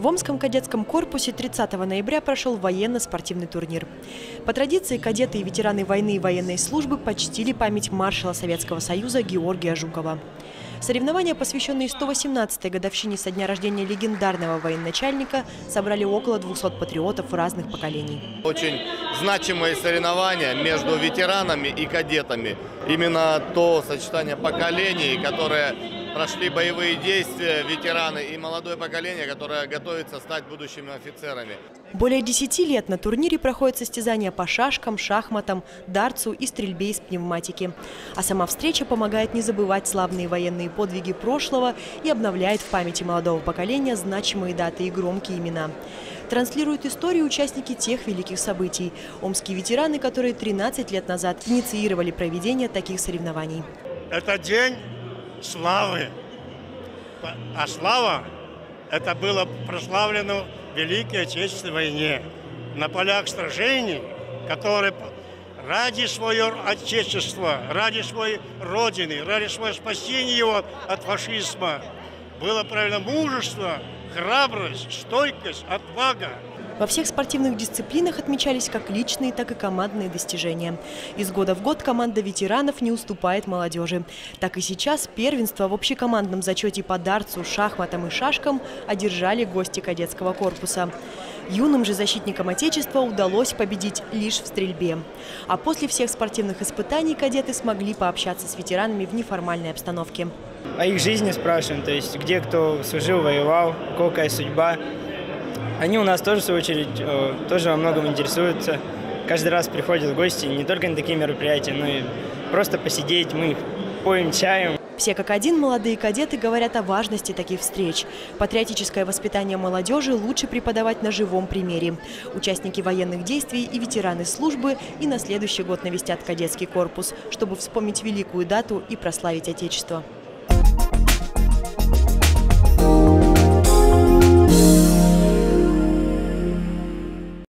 В Омском кадетском корпусе 30 ноября прошел военно-спортивный турнир. По традиции кадеты и ветераны войны и военной службы почтили память маршала Советского Союза Георгия Жукова. Соревнования, посвященные 118-й годовщине со дня рождения легендарного военачальника, собрали около 200 патриотов разных поколений. Очень значимые соревнования между ветеранами и кадетами. Именно то сочетание поколений, которые прошли боевые действия, ветераны и молодое поколение, которое готовится стать будущими офицерами. Более 10 лет на турнире проходят состязания по шашкам, шахматам, дартсу и стрельбе из пневматики. А сама встреча помогает не забывать славные военные подвиги прошлого и обновляет в памяти молодого поколения значимые даты и громкие имена. Транслируют историю участники тех великих событий. Омские ветераны, которые 13 лет назад инициировали проведение таких соревнований. Это день славы. А слава – это было прославлено в Великой Отечественной войне. На полях сражений, которые ради своего Отечества, ради своей Родины, ради своего спасения его от фашизма было проявлено мужество, храбрость, стойкость, отвага. Во всех спортивных дисциплинах отмечались как личные, так и командные достижения. Из года в год команда ветеранов не уступает молодежи. Так и сейчас первенство в общекомандном зачете по дартсу, шахматам и шашкам одержали гости кадетского корпуса. Юным же защитникам Отечества удалось победить лишь в стрельбе. А после всех спортивных испытаний кадеты смогли пообщаться с ветеранами в неформальной обстановке. О их жизни спрашиваем, то есть где кто служил, воевал, какая судьба. Они у нас тоже, в свою очередь, тоже во многом интересуются. Каждый раз приходят в гости не только на такие мероприятия, но и просто посидеть, мы их поем чаем. Все как один молодые кадеты говорят о важности таких встреч. Патриотическое воспитание молодежи лучше преподавать на живом примере. Участники военных действий и ветераны службы и на следующий год навестят кадетский корпус, чтобы вспомнить великую дату и прославить Отечество.